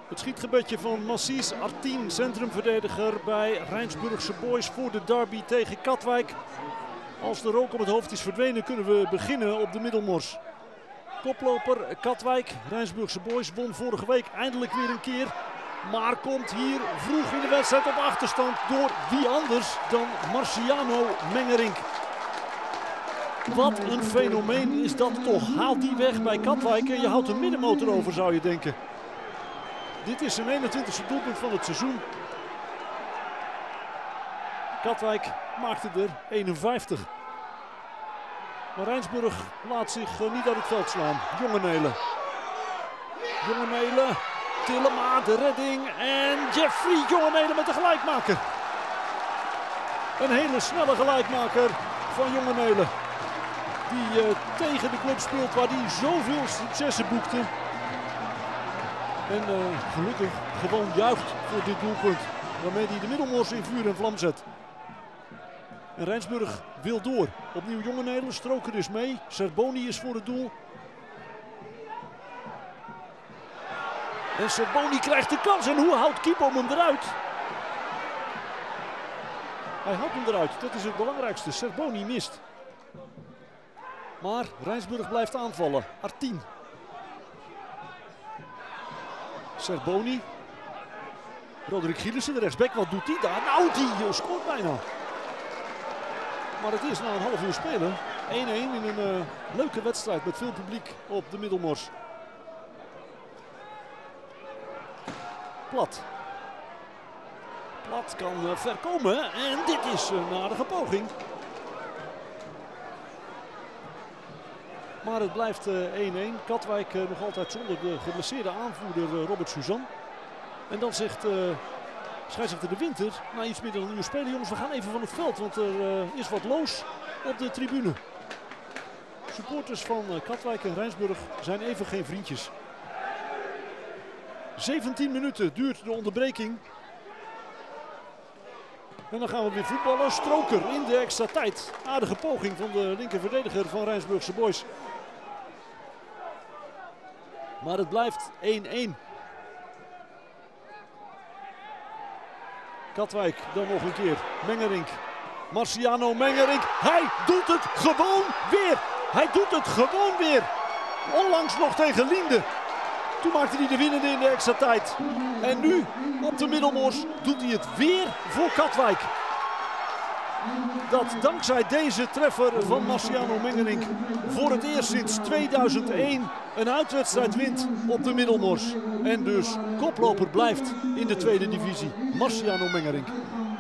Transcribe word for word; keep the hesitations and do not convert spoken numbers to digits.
Het schietgebedje van Massis Artien, centrumverdediger bij Rijnsburgse Boys voor de derby tegen Katwijk. Als de rook op het hoofd is verdwenen, kunnen we beginnen op de Middelmors. Koploper Katwijk, Rijnsburgse Boys, won vorige week eindelijk weer een keer. Maar komt hier vroeg in de wedstrijd op achterstand door wie anders dan Marciano Mengerink. Wat een fenomeen is dat toch. Haal die weg bij Katwijk en je houdt een middenmotor over, zou je denken. Dit is zijn eenentwintigste doelpunt van het seizoen. Katwijk maakte er eenenvijftig. Maar Rijnsburg laat zich niet uit het veld slaan. Jongenelen. Jongenelen. Tillema, de redding. En Jeffrey Jongenelen met de gelijkmaker. Een hele snelle gelijkmaker van Jongenelen. Die uh, tegen de club speelt waar hij zoveel successen boekte. En uh, gelukkig gewoon juicht voor dit doelpunt. Waarmee hij de Middelmors in vuur en vlam zet. En Rijnsburg wil door. Opnieuw Jongenelen, Stroker is mee. Serboni is voor het doel. En Serboni krijgt de kans. En hoe houdt Kiepom hem eruit? Hij houdt hem eruit. Dat is het belangrijkste. Serboni mist. Maar Rijnsburg blijft aanvallen. Artien. Serboni. Roderick Gielissen, de rechtsback. Wat doet hij daar? Nou, die scoort bijna. Maar het is na een half uur spelen één-één in een uh, leuke wedstrijd met veel publiek op de Middelmors. Plat. Plat kan uh, ver komen en dit is een aardige poging. Maar het blijft één-één. Uh, Katwijk uh, nog altijd zonder de geblesseerde aanvoerder uh, Robert Suzan. En dan zegt uh, scheidsrechter De Winter na iets meer dan een uur spelen. Jongens, we gaan even van het veld, want er uh, is wat loos op de tribune. Supporters van uh, Katwijk en Rijnsburg zijn even geen vriendjes. zeventien minuten duurt de onderbreking. En dan gaan we weer voetballen. Stroker in de extra tijd. Aardige poging van de linkerverdediger van Rijnsburgse Boys. Maar het blijft één-één. Katwijk dan nog een keer. Mengerink. Marciano Mengerink. Hij doet het gewoon weer. Hij doet het gewoon weer. Onlangs nog tegen Liende. Toen maakte hij de winnende in de extra tijd. En nu op de Middelmors doet hij het weer voor Katwijk. Dat dankzij deze treffer van Marciano Mengerink voor het eerst sinds tweeduizend één een uitwedstrijd wint op de Middelmors. En dus koploper blijft in de tweede divisie. Marciano Mengerink.